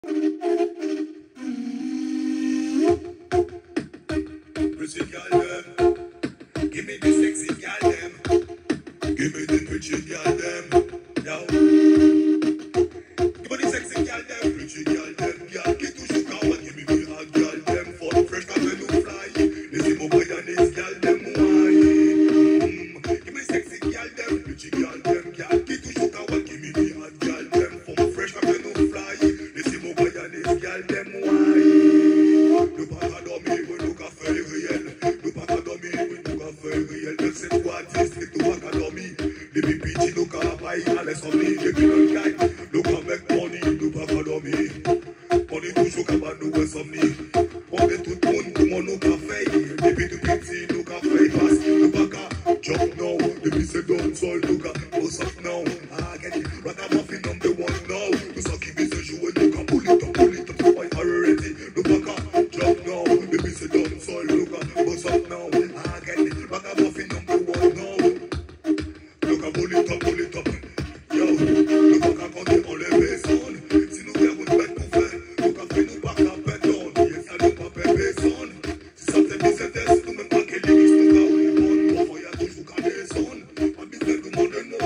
Pretty girl them, give me the sexy girl them, give me the pretty girl them, yo. Give me the sexy girl them, pretty girl them, girl qui toujours kawa, give me the hot girl them, for the fresh comme nous fly, laissez mon Brianese girl them wine. Give me the sexy girl them, pretty girl them, girl qui toujours kawa, give me the hot girl them, for the fresh comme nous fly, laissez mon Brianese girl them wine. Ne pas dormir, nous qu'à faire réel. Nous pas dormir, nous qu'à faire réel. Même cette fois, district, nous pas dormir. Les pipiti, nous qu'à bailler à l'insomnie. Depuis le gagne, nous qu'à make money, nous pas dormir. On est toujours capable de nous insomnie. On est tout le monde, comment nous qu'à faire. Depuis tout petit, nous qu'à faire passe. Nous pas qu'à jump now. Depuis c'est dans sol, nous qu'à boss up now. Ah, get it. Ragamuffin number one now. Nous sommes qui vise jouer, nous qu'à pull it up, why are you ready? Nous pas qu'à jump now. Depuis c'est dans sol, nous qu'à boss up now. Ah, get it. Ragamuffin number one now. Nous qu'à pull it up, yo. Nous pas qu'à compter en les personnes. Si nous avons une bête pour faire, nous qu'à faire, nous pas qu'à perdre. Yes, ça nous pas perdre personne. Si ça t'est mis, c'est test, nous même pas qu'elle limite, nous qu'à répondre. Parfois, y'a toujours qu'à descendre. En business, nous demande non.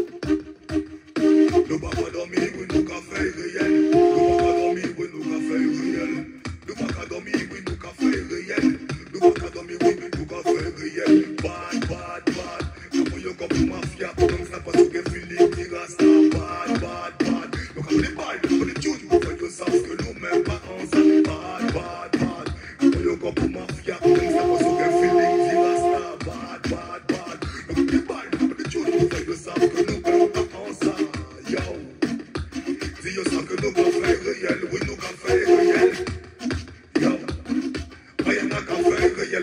Nous pas qu'à dormir, oui, nous qu'à faire réel. Nous pas qu'à dormir, oui, nous qu'à faire réel. Nous pas qu'à dormir, oui, nous qu'à faire réel. Nous pas qu'à dormir, oui, nous qu'à faire réel. Bad. J'avoue, y'a comme une mafia, comme ça, parce que Philippe dit rasta. Bad. Donc, on est bad, on est tune, vous faites que ça, parce que nous-mêmes, pas ensemble. Bad. J'avoue, y'a comme une mafia, comme ça, parce que Philippe dit rasta. Bad. Donc, on est bad, on est tune, vous faites que ça, parce que nous-mêmes, pas ensemble. Yo. Dis-yo ça que nous qu'à faire réel, oui, nous qu'à faire réel. Yo. Rien n'a qu'à faire réel.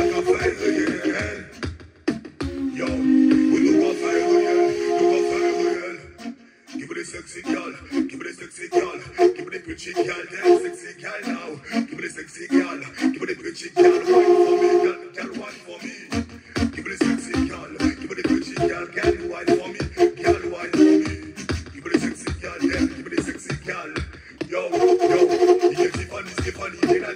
Yo. Oui, nous qu'à faire réel. Give me the sexy girl. Give me the pretty girl. Damn sexy girl now. Give me the sexy girl. Give me the pretty girl. Wine for me, girl, wine for me. Give me the sexy girl. Give me the pretty girl. Girl, wine for me. Girl, wine for me. Give me the sexy girl. Damn, give me the sexy girl. Yo. Yeah, Tiffany, in a